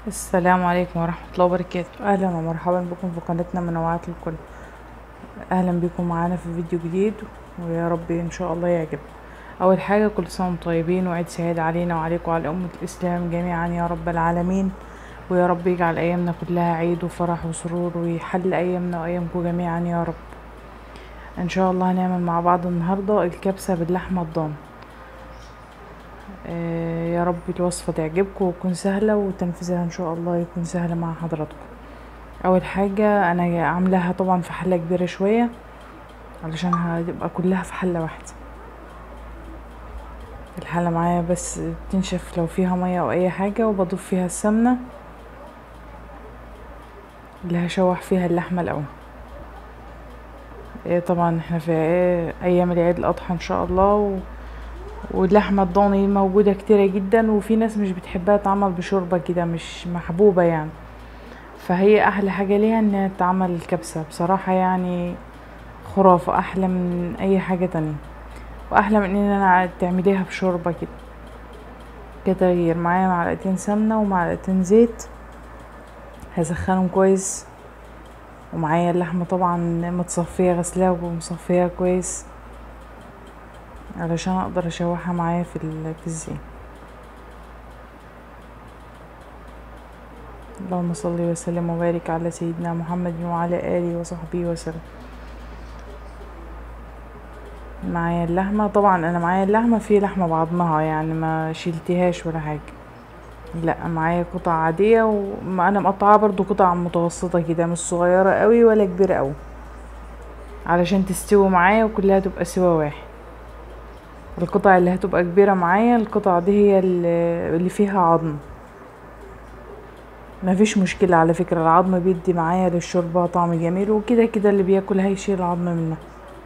السلام عليكم ورحمة الله وبركاته. أهلا ومرحبا بكم في قناتنا منوعات الكل. أهلا بكم معانا في فيديو جديد، ويا رب إن شاء الله يعجبكم. أول حاجة كل سنة وانتم طيبين، وعيد سعيد علينا وعليكم وعلى أمة الإسلام جميعا يا رب العالمين. ويا رب يجعل أيامنا كلها عيد وفرح وسرور، ويحل أيامنا وأيامكم جميعا يا رب. إن شاء الله هنعمل مع بعض النهاردة الكبسة باللحمة الضاني. يا رب الوصفة تعجبكم وتكون سهلة، وتنفيذها ان شاء الله يكون سهل مع حضراتكم. اول حاجة انا عاملاها طبعا في حلة كبيرة شوية علشان هتبقى كلها في حلة واحدة. الحلة معايا بس تنشف لو فيها مية او اي حاجة، وبضيف فيها السمنة اللي هشوح فيها اللحمة الاول. طبعا احنا في ايام العيد الاضحى ان شاء الله، واللحمة الضاني موجودة كتيرة جدا، وفي ناس مش بتحبها تعمل بشوربة كده، مش محبوبة يعني. فهي احلى حاجة ليها انها تعمل الكبسة بصراحة، يعني خرافة، احلى من اي حاجة تانية، واحلى من ان انا تعمليها بشوربة كده كتغيير. معايا معلقتين سمنة ومعلقتين زيت هسخنهم كويس، ومعايا اللحمة طبعا متصفية غسلها ومصفيها كويس علشان اقدر اشوحها معايا في الزيت. اللهم صل وسلم وبارك على سيدنا محمد وعلى اله وصحبه وسلم. معايا اللحمه طبعا، انا معايا اللحمه في لحمه بعضمها يعني ما شلتهاش ولا حاجه، لا معايا قطع عاديه، وانا مقطعاها برضو قطع متوسطه كده، مش صغيره قوي ولا كبيره قوي، علشان تستوي معايا وكلها تبقى سوا واحد. القطع اللي هتبقى كبيره معايا القطع دي هي اللي فيها عظم. ما فيش مشكله على فكره، العظم بيدي معايا للشوربه طعم جميل، وكده كده اللي بياكل هيشيل العظم منه.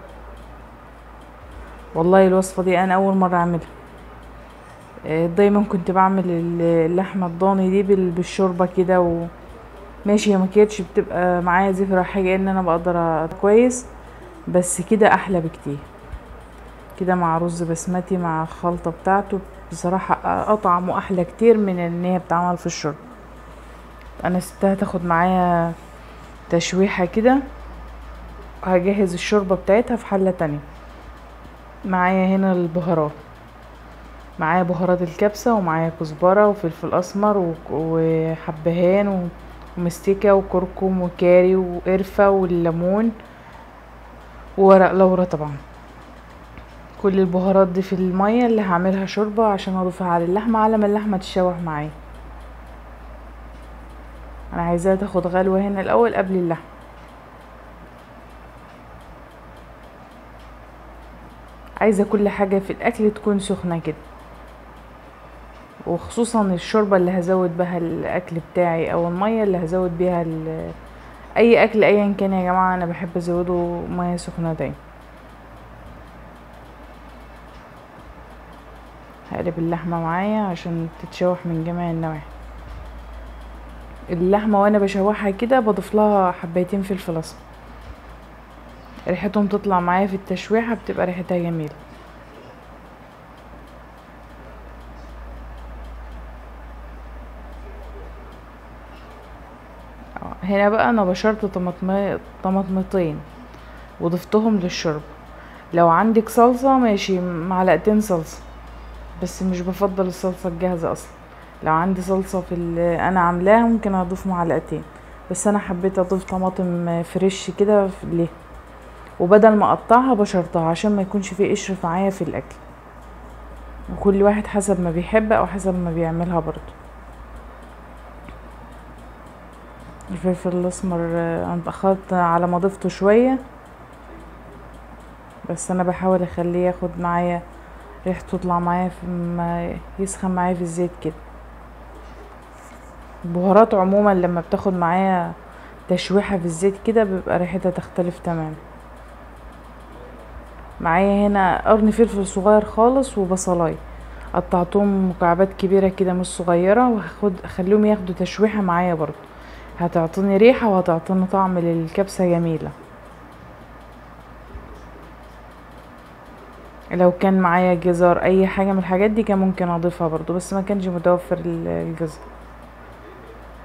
والله الوصفه دي انا اول مره اعملها. دايما كنت بعمل اللحمه الضاني دي بالشوربه كده وماشي، هي ما كانتش بتبقى معايا زفره حاجه ان انا بقدر كويس، بس كده احلى بكتير. كده مع رز بسمتي مع الخلطه بتاعته بصراحه اطعم واحلى كتير من ان هي بتعمل في الشوربه. انا سبتها تاخد معايا تشويحه كده، وهجهز الشوربه بتاعتها في حله تانية. معايا هنا البهارات، معايا بهارات الكبسة، ومعايا كزبرة وفلفل اسمر وحبهان ومستكة وكركم وكاري وقرفة والليمون وورق لورا. طبعا كل البهارات دي في المية اللي هعملها شوربة عشان اضيفها على اللحمة على ما اللحمة تتشوح معايا. انا عايزاها تاخد غلوة هنا الاول قبل اللحمة. عايزة كل حاجة في الاكل تكون سخنة كده، وخصوصا الشوربة اللي هزود بها الاكل بتاعي، او المية اللي هزود بيها اي اكل ايا كان يا جماعة، انا بحب ازوده مية سخنة دايما. هقلب اللحمة معايا عشان تتشوح من جميع النواحي. اللحمة وانا بشوحها كده بضيف لها حبايتين فلفل اسمر، ريحتهم تطلع معايا في التشويحة بتبقى ريحتها جميلة. هنا بقى انا بشرت طماطمتين وضفتهم للشرب. لو عندك صلصة ماشي، معلقتين صلصة، بس مش بفضل الصلصة الجاهزة اصلا. لو عندي صلصة في اللي انا عاملاها ممكن اضيف معلقتين، بس انا حبيت اضيف طماطم فريش كده ليه، وبدل ما اقطعها بشرتها عشان ما يكونش فيه قشر معايا في الاكل، وكل واحد حسب ما بيحب او حسب ما بيعملها برضو. الفلفل الاسمر انا اتاخرت على ما ضفته شويه، بس انا بحاول اخليه ياخد معايا ريحته تطلع معايا في ما يسخن معايا في الزيت كده. البهارات عموما لما بتاخد معايا تشويحه في الزيت كده بيبقى ريحتها تختلف تماما. معايا هنا قرن فلفل صغير خالص وبصلايه، قطعتهم مكعبات كبيره كده مش صغيره، اخليهم ياخدوا تشويحه معايا برضو، هتعطيني ريحه وهتعطيني طعم للكبسه جميله. لو كان معايا جزر اي حاجه من الحاجات دي كان ممكن اضيفها برضو، بس ما كانش متوفر الجزر.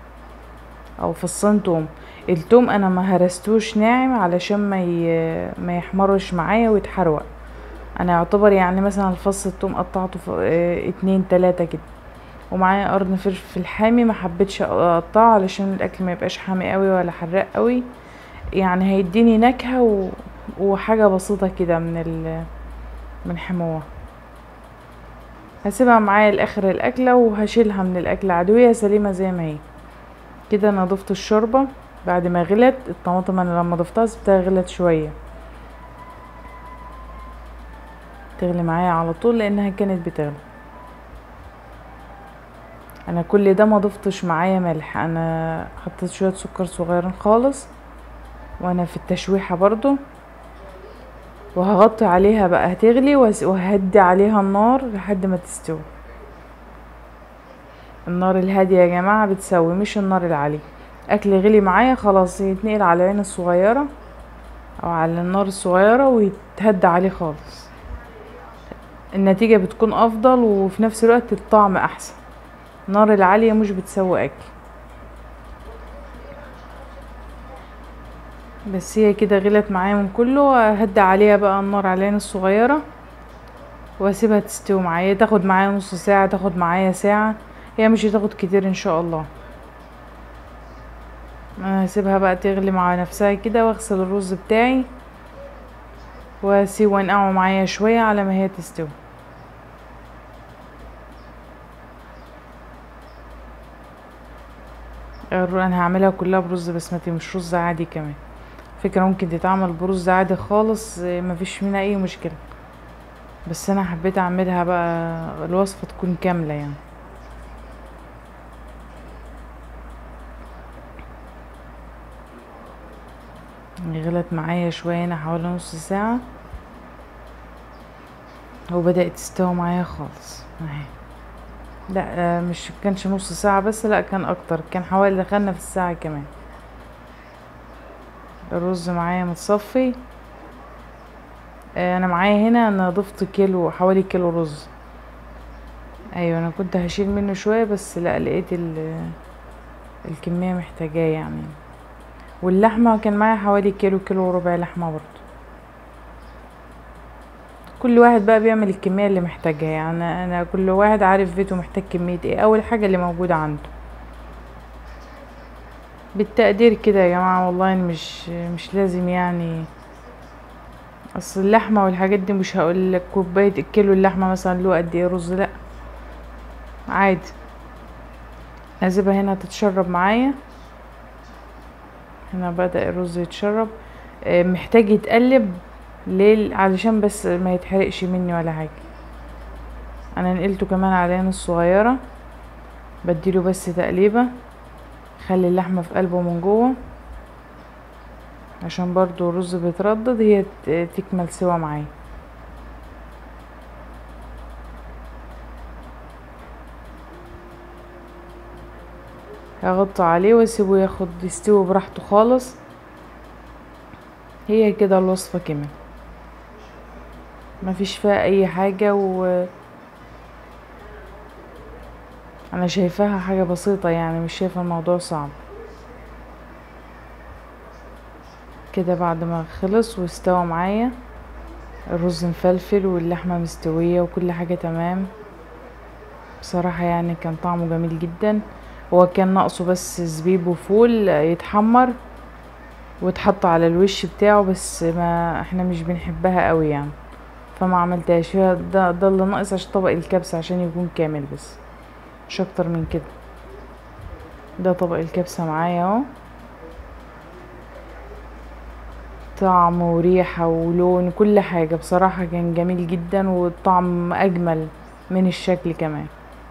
او فصين توم. التوم انا ما هرستوش ناعم علشان ما يحمرش معايا ويتحروق. انا يعتبر يعني مثلا الفص التوم قطعته اتنين تلاتة كده. ومعايا قرن فلفل حامي، ما حبيتش اقطعه علشان الاكل ما يبقاش حامي قوي ولا حراق قوي، يعني هيديني نكهة وحاجة بسيطة كده من حموه. هسيبها معايا لاخر الاكله وهشيلها من الاكل عادية سليمه زي ما هي كده. انا ضفت الشوربه بعد ما غلت الطماطم، انا لما ضفتها سبتها غلت شويه، تغلي معايا على طول لانها كانت بتغلي. انا كل ده ما ضفتش معايا ملح، انا حطيت شويه سكر صغيرين خالص وانا في التشويحه برضو. وهغطي عليها بقى هتغلي وهدي عليها النار لحد ما تستوي. النار الهاديه يا جماعه بتسوي، مش النار العاليه. اكل غلي معايا خلاص يتنقل على العين الصغيره او على النار الصغيره ويتهدى عليه خالص. النتيجه بتكون افضل وفي نفس الوقت الطعم احسن. النار العاليه مش بتسوي اكل. بس هي كده غلت معايا من كله، هدي عليها بقى النار على العين الصغيره واسيبها تستوي معايا. تاخد معايا نص ساعه، تاخد معايا ساعه، هي مش هتاخد كتير ان شاء الله. انا هسيبها بقى تغلي مع نفسها كده، واغسل الرز بتاعي واسيبه ينقعه معايا شويه على ما هي تستوي. انا هعملها كلها برز بسمتي مش رز عادي كمان. فكرة ممكن تتعمل برز عادي خالص مفيش منها اي مشكلة، بس انا حبيت اعملها بقى الوصفة تكون كاملة يعني. غلت معايا شوية هنا حوالي نص ساعة وبدأت تستوي معايا خالص اهي. لا مش كانش نص ساعة بس، لا كان اكتر، كان حوالي دخلنا في الساعة كمان. الرز معايا متصفي. انا معايا هنا انا ضفت كيلو، حوالي كيلو رز. ايوه انا كنت هشيل منه شوية بس لا لقيت الكمية محتاجاه يعني. واللحمة كان معايا حوالي كيلو، كيلو وربع لحمة برضو. كل واحد بقى بيعمل الكمية اللي محتاجها، يعني انا كل واحد عارف بيته محتاج كمية ايه، اول حاجة اللي موجودة عنده بالتقدير كده يا جماعة. والله مش لازم يعني، اصل اللحمة والحاجات دي مش هقول كوباية الكيلو اللحمة مثلا له قد ايه رز، لا عادي. هسيبها هنا تتشرب معايا. هنا بدأ الرز يتشرب، محتاج يتقلب ليه؟ علشان بس ما يتحرقش مني ولا حاجة. انا نقلته كمان على العين الصغيرة، بديله بس تقليبة، خلي اللحمة في قلبه من جوه عشان برضو الرز بيتردد هي تكمل سوا معايا. هغطي عليه واسيبه ياخد يستوي براحته خالص. هي كده الوصفة كمان، مفيش فيها اي حاجة انا شايفاها حاجة بسيطة يعني، مش شايفة الموضوع صعب. كده بعد ما خلص واستوى معايا الرز مفلفل واللحمة مستوية وكل حاجة تمام بصراحة، يعني كان طعمه جميل جدا. هو كان ناقصه بس زبيب وفول يتحمر ويتحط على الوش بتاعه، بس ما احنا مش بنحبها قوي يعني فما عملتهاش فيها. ده اللي ناقص عشان طبق الكبسة عشان يكون كامل، بس مش اكتر من كده. ده طبق الكبسة معايا اهو، طعم وريحة ولون كل حاجة بصراحة كان جميل جدا، والطعم اجمل من الشكل كمان.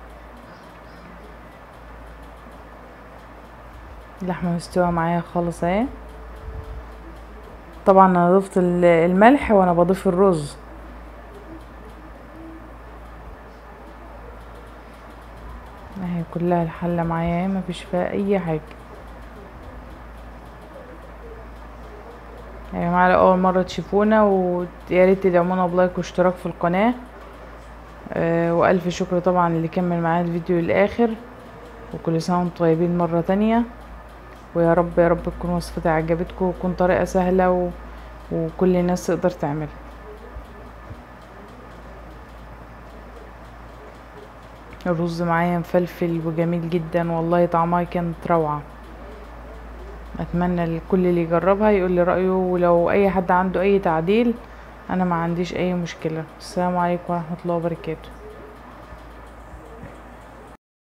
اللحمة مستوى معايا خالص اهي. طبعا انا ضفت الملح وانا بضيف الرز. اهي كلها الحلة معايا اهي مفيش فيها اي حاجة. يا جماعة لو اول مرة تشوفونا وياريت تدعمونا بلايك واشتراك في القناة، والف شكر طبعا اللي كمل معايا الفيديو للاخر، وكل سنة وانتم طيبين مرة تانية. ويا رب يا رب تكون وصفتي عجبتكم وتكون طريقة سهلة وكل الناس تقدر تعملها. الرز معايا مفلفل وجميل جدا والله، طعمها كانت روعة. اتمنى لكل اللي يجربها يقول لي رأيه، ولو اي حد عنده اي تعديل انا ما عنديش اي مشكلة. السلام عليكم ورحمة الله وبركاته.